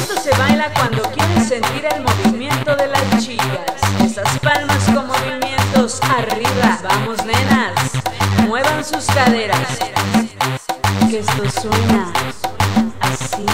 Esto se baila cuando quieres sentir el movimiento de las chicas. Esas palmas con movimientos arriba. Vamos, nenas, muevan sus caderas, que esto suena así.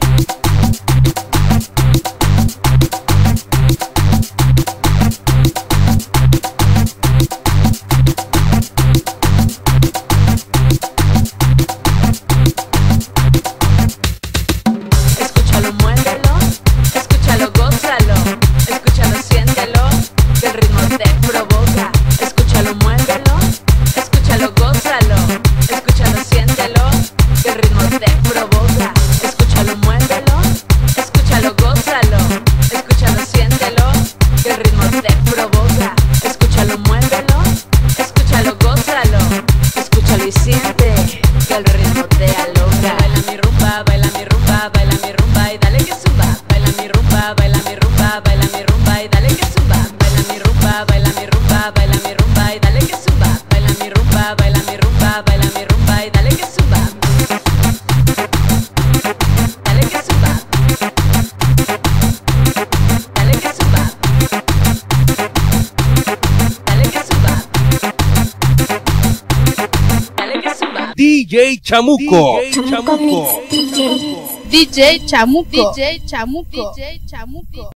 DJ Chamuco. DJ Chamuco. DJ Chamuco. DJ Chamuco. DJ Chamuco.